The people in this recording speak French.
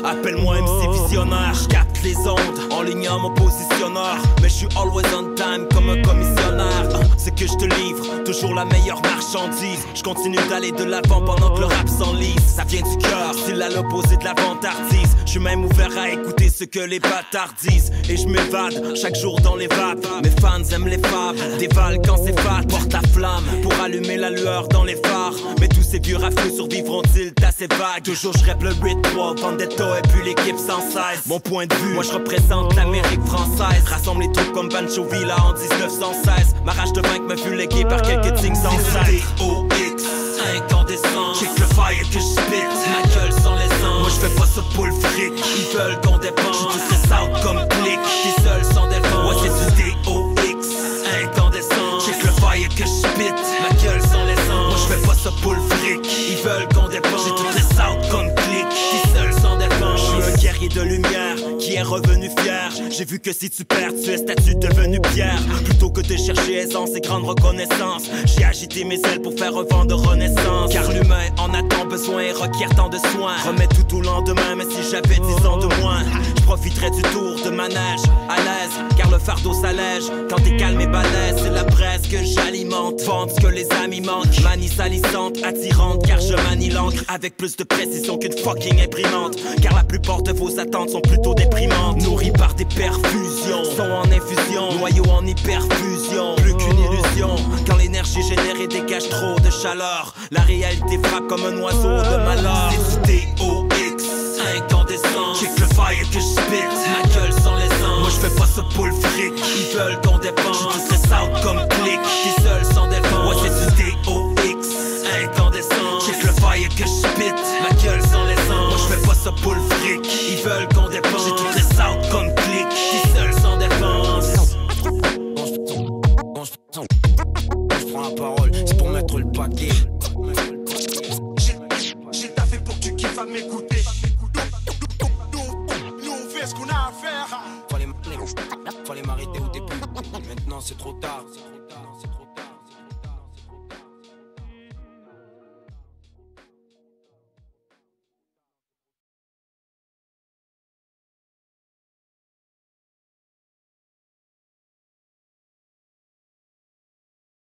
Appelle-moi MC visionnaire, j'capte les ondes, en ligne à mon positionneur. Mais j'suis always on time comme un commissionnaire. C'est que j'te livre, toujours la meilleure marchandise. J'continue d'aller de l'avant pendant que le rap s'enlise. Ça vient du cœur, style à l'opposé de la vantardise. J'suis même ouvert à écouter ce que les bâtards disent. Et j'm'évade, chaque jour dans les vapes. Mes fans aiment les fables, dévalent quand c'est fat. Porte la flamme, pour allumer la lueur dans les phares. Mais tous ces vieux rafeux survivront-ils d'assez vagues? Toujours j'rappe le 8-3, Vendetta et puis l'équipe sans cesse. Mon point de vue, moi j'représente l'Amérique française. Rassemble les troupes comme Pancho Villa en 1916. Ma rage de vaincre me fut léguée par quelques tignes sans cesse. DOX, incandescent, check le fire que j'spit. Ma gueule sans les ans, moi j'fais pas ça pour le fric. Ils veulent qu'on dépense, j'suis très out comme clic. T'es seul sans défense, ouais c'est du DOX, incandescent, check le fire que j'spit. Ma gueule sans les ans, moi j'fais pas ça pour le fric. Ils veulent qu'on dépense, j'ai tout très out comme clic. T'es seul sans défense, j'suis un guerrier de lumière qui est revenu fier. J'ai vu que si tu perds, tu es statue devenu pierre. Plutôt que de chercher aisance et grande reconnaissance, j'ai agité mes ailes pour faire un vent de renaissance. Car l'humain en a tant besoin et requiert tant de soins. Remets tout au lendemain, mais si j'avais 10 ans de moins, je profiterais du tour de manège à l'aise, car le fardeau s'allège quand t'es calme et balèze. C'est la presse que j'alimente, vente ce que les amis manquent. Manie salissante, attirante, car je manie l'encre avec plus de précision qu'une fucking imprimante. Car la plupart de vos attentes sont plutôt déprimantes. Nourries par des perfusions, sont en infusion, noyaux en hyperfusion. Plus qu'une illusion, quand l'énergie générée dégage trop de chaleur, la réalité frappe comme un oiseau de malheur. C'est du DOX, incandescent, check le fire que j'spit. Ma gueule sans les ans, moi j'fais pas ça pour le fric. Ils veulent qu'on dépense, j'suis très out comme clic. T'es seul sans défense, ouais c'est du DOX, incandescent, check le fire que j'spit. Ma gueule sans les ans, moi j'fais pas ça pour le fric. Ils veulent qu'on dépense, j'ai tout très out comme clic. T'es seul sans défense. Je prends la parole, c'est pour mettre le paquet. J'ai taffé pour que tu kiffes à m'écouter. Nous on fait ce qu'on a à faire. Fallait m'arrêter au début. Maintenant c'est trop tard.